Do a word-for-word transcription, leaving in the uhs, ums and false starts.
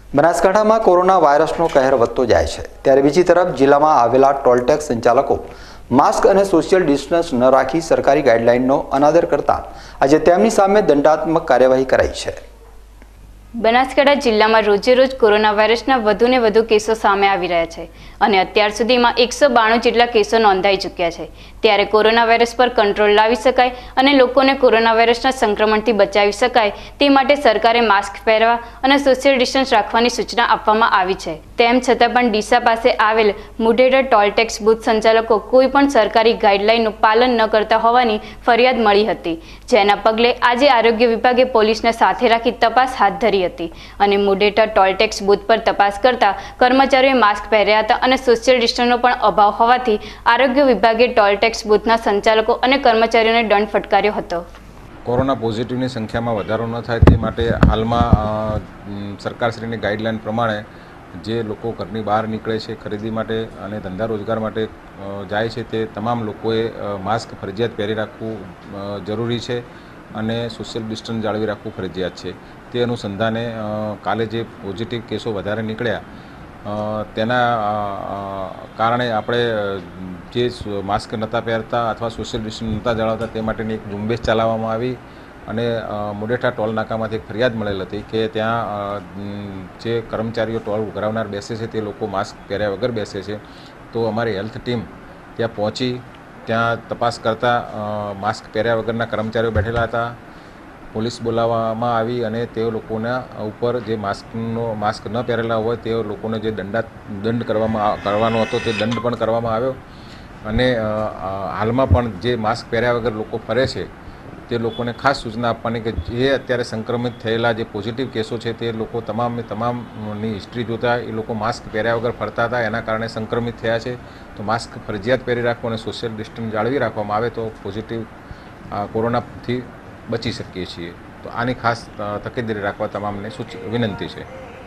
બનાસકાંઠામાં કોરોના વાયરસનો કહેર વધતો જાય છે, ત્યારે બીજી તરફ જિલ્લામાં આવેલા ટોલટેક્સ સંચાલકો માસ્ક અને સોશિયલ ડિસ્ટન્સ ન રાખી સરકારી ગાઈડલાઈનનો અનાદર કરતા આજે તેમની સામે દંડાત્મક કાર્યવાહી કરાઈ છે। બનાસકાંઠા જિલ્લામાં રોજે રોજ કોરોના વાયરસના વધુને વધુ કેસો સામે આવી રહ્યા છે અને અત્યાર સુધીમાં એકસો બાણું જેટલા કેસો નોંધાઈ ચૂક્યા છે। ત્યારે કોરોના વાયરસ પર કંટ્રોલ લાવી શકાય અને લોકોને કોરોના વાયરસના સંક્રમણથી બચાવી શકાય તે માટે સરકારે માસ્ક પહેરવા અને સોશિયલ ડિસ્ટન્સ રાખવાની સૂચના આપવામાં આવી છે। તેમ છતાં પણ ડીસા પાસે આવેલ મુઢેડા ટોલટેક્સ બૂથ સંચાલકો કોઈ પણ સરકારી ગાઈડલાઈનનું પાલન ન કરતા હોવાની ફરિયાદ મળી હતી, જેના પગલે આજે આરોગ્ય વિભાગે પોલીસને સાથે રાખી તપાસ હાથ ધરી હતી અને મુઢેડા ટોલટેક્સ બૂથ પર તપાસ કરતા કર્મચારીઓએ માસ્ક પહેર્યા હતા અને સોશિયલ ડિસ્ટન્સનો પણ અભાવ હોવાથી આરોગ્ય વિભાગે ટોલટેક્સ બૂથના સંચાલકો અને કર્મચારીઓને દંડ ફટકાર્યો હતો। કોરોના પોઝિટિવની સંખ્યામાં વધારો ન થાય તે માટે હાલમાં સરકારશ્રીની ગાઈડલાઈન પ્રમાણે જે લોકો ઘરની બહાર નીકળે છે ખરીદી માટે અને ધંધા રોજગાર માટે જાય છે તે તમામ લોકોએ માસ્ક ફરજિયાત પહેરી રાખવું જરૂરી છે અને સોશિયલ ડિસ્ટન્સ જાળવી રાખવું ફરજિયાત છે। તે અનુસંધાને કાલે જે પોઝિટિવ કેસો વધારે નીકળ્યા તેના કારણે આપણે જે માસ્ક નહોતા પહેરતા અથવા સોશિયલ ડિસ્ટન્સ નહોતા જાળવતા તે માટેની એક ઝુંબેશ ચલાવવામાં આવી અને મુઢેઠા ટોલ નાકામાંથી એક ફરિયાદ મળેલ હતી કે ત્યાં જે કર્મચારીઓ ટોલ ઉઘરાવનાર બેસે છે તે લોકો માસ્ક પહેર્યા વગર બેસે છે। તો અમારી હેલ્થ ટીમ ત્યાં પહોંચી ત્યાં તપાસ કરતાં માસ્ક પહેર્યા વગરના કર્મચારીઓ બેઠેલા હતા। પોલીસ બોલાવવામાં આવી અને તે લોકોના ઉપર જે માસ્કનો માસ્ક ન પહેરેલા હોય તે લોકોને જે દંડા દંડ કરવામાં કરવાનો હતો તે દંડ પણ કરવામાં આવ્યો અને હાલમાં પણ જે માસ્ક પહેર્યા વગર લોકો ફરે છે તે લોકોને ખાસ સૂચના આપવાની કે જે અત્યારે સંક્રમિત થયેલા જે પોઝિટિવ કેસો છે તે લોકો તમામને તમામની હિસ્ટ્રી જોતા એ લોકો માસ્ક પહેર્યા વગર ફરતા હતા, એના કારણે સંક્રમિત થયા છે। તો માસ્ક ફરજિયાત પહેરી રાખવું અને સોશિયલ ડિસ્ટન્સ જાળવી રાખવામાં આવે તો પોઝિટિવ કોરોનાથી બચી શકીએ છીએ। તો આની ખાસ તકેદારી રાખવા તમામને સૂચ વિનંતી છે।